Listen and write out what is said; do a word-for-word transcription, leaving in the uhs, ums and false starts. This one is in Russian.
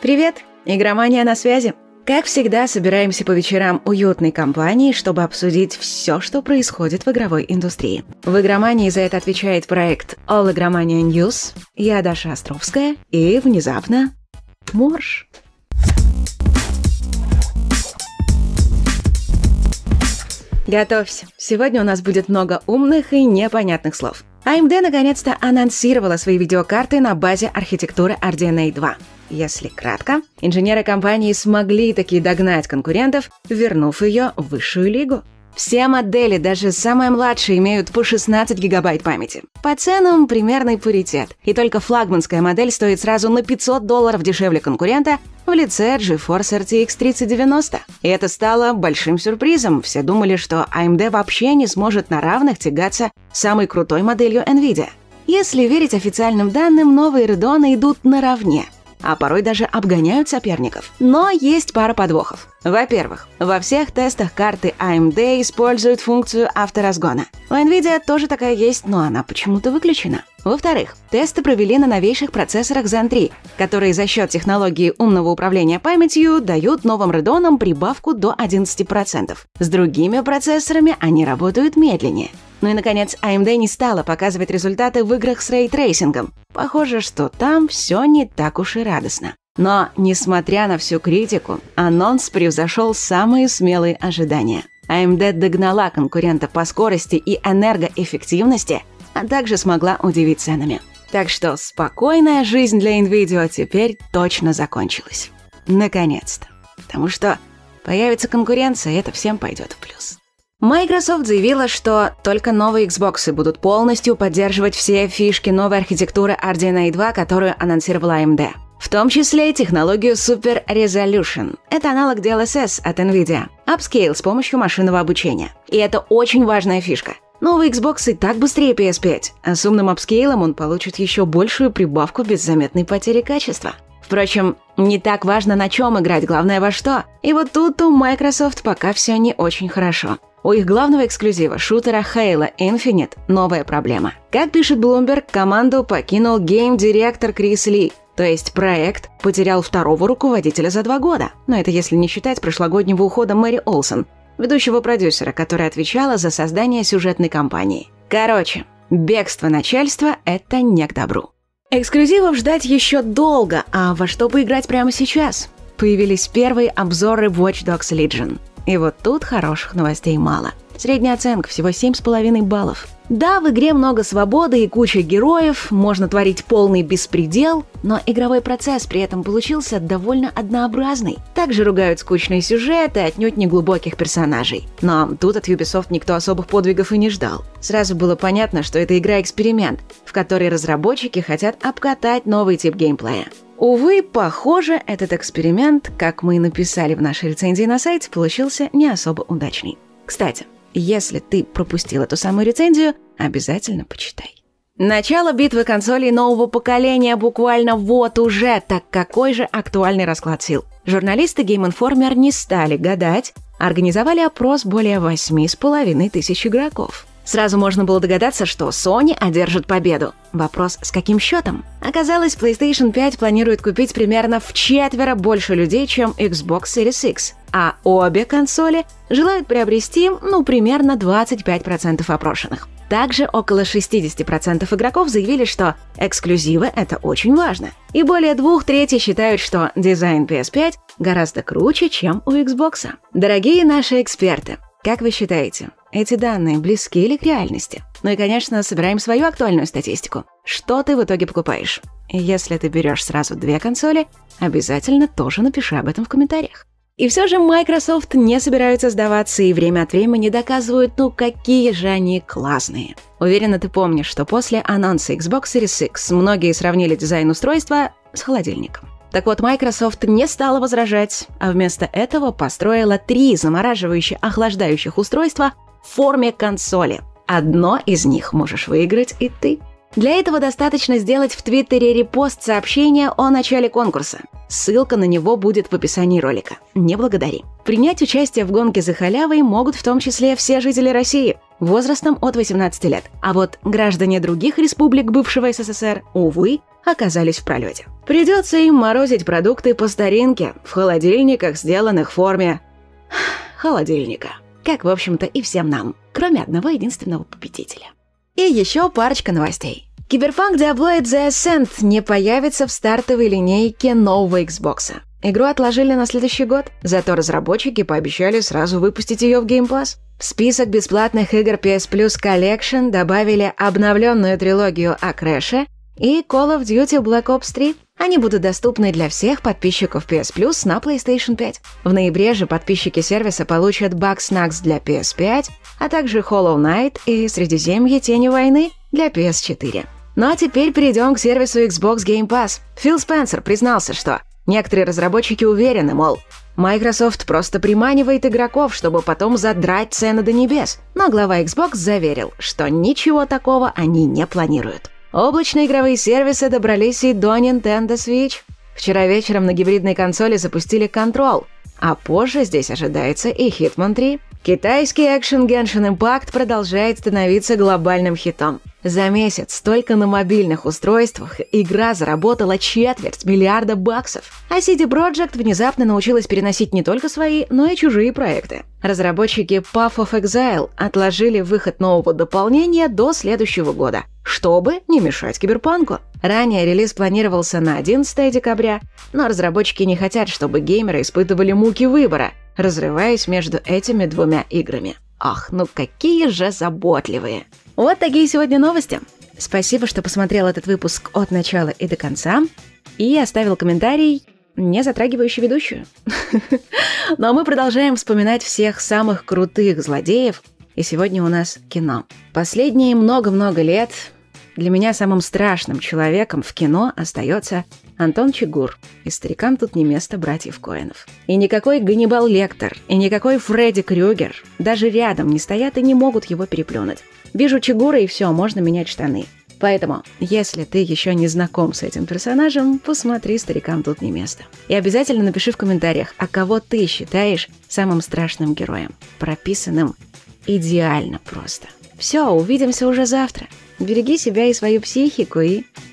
Привет! Игромания на связи. Как всегда, собираемся по вечерам уютной компании, чтобы обсудить все, что происходит в игровой индустрии. В Игромании за это отвечает проект All Игромания News, я Даша Островская, и внезапно Морж. Готовься, сегодня у нас будет много умных и непонятных слов. эй эм ди наконец-то анонсировала свои видеокарты на базе архитектуры ар ди эн эй два. Если кратко, инженеры компании смогли таки догнать конкурентов, вернув ее в высшую лигу. Все модели, даже самые младшие, имеют по шестнадцать гигабайт памяти. По ценам примерный паритет. И только флагманская модель стоит сразу на пятьсот долларов дешевле конкурента в лице GeForce эр ти экс тридцать девяносто. И это стало большим сюрпризом. Все думали, что эй эм ди вообще не сможет на равных тягаться с самой крутой моделью NVIDIA. Если верить официальным данным, новые Radeon идут наравне, а порой даже обгоняют соперников. Но есть пара подвохов. Во-первых, во всех тестах карты эй эм ди используют функцию авторазгона. У NVIDIA тоже такая есть, но она почему-то выключена. Во-вторых, тесты провели на новейших процессорах Zen три, которые за счет технологии умного управления памятью дают новым Radeon прибавку до одиннадцати процентов. С другими процессорами они работают медленнее. Ну и, наконец, эй эм ди не стала показывать результаты в играх с рейтрейсингом. Похоже, что там все не так уж и радостно. Но, несмотря на всю критику, анонс превзошел самые смелые ожидания. эй эм ди догнала конкурента по скорости и энергоэффективности, а также смогла удивить ценами. Так что спокойная жизнь для NVIDIA теперь точно закончилась. Наконец-то. Потому что появится конкуренция, и это всем пойдет в плюс. Microsoft заявила, что только новые Xbox будут полностью поддерживать все фишки новой архитектуры ар ди эн эй два, которую анонсировала эй эм ди. В том числе и технологию Super Resolution. Это аналог ди эл эс эс от NVIDIA. Upscale с помощью машинного обучения. И это очень важная фишка. Новый Xbox и так быстрее пи эс пять, а с умным апскейлом он получит еще большую прибавку без заметной потери качества. Впрочем, не так важно, на чем играть, главное во что. И вот тут у Microsoft пока все не очень хорошо. У их главного эксклюзива, шутера Halo Infinite, новая проблема. Как пишет Bloomberg, команду покинул гейм-директор Крис Ли, то есть проект потерял второго руководителя за два года. Но это если не считать прошлогоднего ухода Мэри Олсон, ведущего продюсера, которая отвечала за создание сюжетной кампании. Короче, бегство начальства – это не к добру. Эксклюзивов ждать еще долго, а во что поиграть прямо сейчас? Появились первые обзоры Watch Dogs Legion. И вот тут хороших новостей мало. Средняя оценка всего семь с половиной баллов. Да, в игре много свободы и куча героев, можно творить полный беспредел, но игровой процесс при этом получился довольно однообразный. Также ругают скучный сюжет и отнюдь неглубоких персонажей. Но тут от Ubisoft никто особых подвигов и не ждал. Сразу было понятно, что это игра-эксперимент, в которой разработчики хотят обкатать новый тип геймплея. Увы, похоже, этот эксперимент, как мы и написали в нашей рецензии на сайте, получился не особо удачный. Кстати, если ты пропустил эту самую рецензию, обязательно почитай. Начало битвы консолей нового поколения буквально вот уже, так какой же актуальный расклад сил. Журналисты Game Informer не стали гадать, организовали опрос более восьми с половиной тысяч игроков. Сразу можно было догадаться, что Sony одержит победу. Вопрос, с каким счетом? Оказалось, PlayStation пять планирует купить примерно в четверо больше людей, чем Xbox Series X. А обе консоли желают приобрести, ну, примерно двадцать пять процентов опрошенных. Также около шестьдесят процентов игроков заявили, что эксклюзивы – это очень важно. И более двух третей считают, что дизайн пи эс пять гораздо круче, чем у Xbox. Дорогие наши эксперты, как вы считаете, эти данные близки ли к реальности? Ну и, конечно, собираем свою актуальную статистику. Что ты в итоге покупаешь? И если ты берешь сразу две консоли, обязательно тоже напиши об этом в комментариях. И все же Microsoft не собираются сдаваться и время от времени доказывают, ну какие же они классные. Уверена, ты помнишь, что после анонса Xbox Series X многие сравнили дизайн устройства с холодильником. Так вот, Microsoft не стала возражать, а вместо этого построила три замораживающих, охлаждающих устройства в форме консоли. Одно из них можешь выиграть и ты. Для этого достаточно сделать в Твиттере репост сообщения о начале конкурса. Ссылка на него будет в описании ролика. Не благодари. Принять участие в гонке за халявой могут в том числе все жители России. возрастом от восемнадцати лет. А вот граждане других республик бывшего СССР, увы, оказались в пролете. Придется им морозить продукты по старинке в холодильниках, сделанных в форме холодильника. Как, в общем-то, и всем нам, кроме одного единственного победителя. И еще парочка новостей. Cyberpunk Diablo The Ascent не появится в стартовой линейке нового Xbox. Игру отложили на следующий год, зато разработчики пообещали сразу выпустить ее в Game Pass. В список бесплатных игр пи эс Plus Collection добавили обновленную трилогию о Crash и Call of Duty Black Ops три. Они будут доступны для всех подписчиков пи эс Plus на PlayStation пять. В ноябре же подписчики сервиса получат Bugsnax для пи эс пять, а также Hollow Knight и Средиземье Тени войны для пи эс четыре. Ну а теперь перейдем к сервису Xbox Game Pass. Фил Спенсер признался, что некоторые разработчики уверены, мол, Microsoft просто приманивает игроков, чтобы потом задрать цены до небес. Но глава Xbox заверил, что ничего такого они не планируют. Облачные игровые сервисы добрались и до Nintendo Switch. Вчера вечером на гибридной консоли запустили Control, а позже здесь ожидается и Hitman три. Китайский экшен Genshin Impact продолжает становиться глобальным хитом. За месяц только на мобильных устройствах игра заработала четверть миллиарда баксов. А си ди Projekt внезапно научилась переносить не только свои, но и чужие проекты. Разработчики Path of Exile отложили выход нового дополнения до следующего года, чтобы не мешать Киберпанку. Ранее релиз планировался на одиннадцатое декабря, но разработчики не хотят, чтобы геймеры испытывали муки выбора, разрываясь между этими двумя играми. Ах, ну какие же заботливые! Вот такие сегодня новости. Спасибо, что посмотрел этот выпуск от начала и до конца и оставил комментарий, не затрагивающий ведущую. Ну а мы продолжаем вспоминать всех самых крутых злодеев, и сегодня у нас кино. Последние много-много лет для меня самым страшным человеком в кино остается Антон Чигур. И старикам тут не место братьев Коэнов. И никакой Ганнибал Лектор, и никакой Фредди Крюгер даже рядом не стоят и не могут его переплюнуть. Вижу Чигура, и все, можно менять штаны. Поэтому, если ты еще не знаком с этим персонажем, посмотри, старикам тут не место. И обязательно напиши в комментариях, а кого ты считаешь самым страшным героем. Прописанным идеально просто. Все, увидимся уже завтра. Береги себя и свою психику, и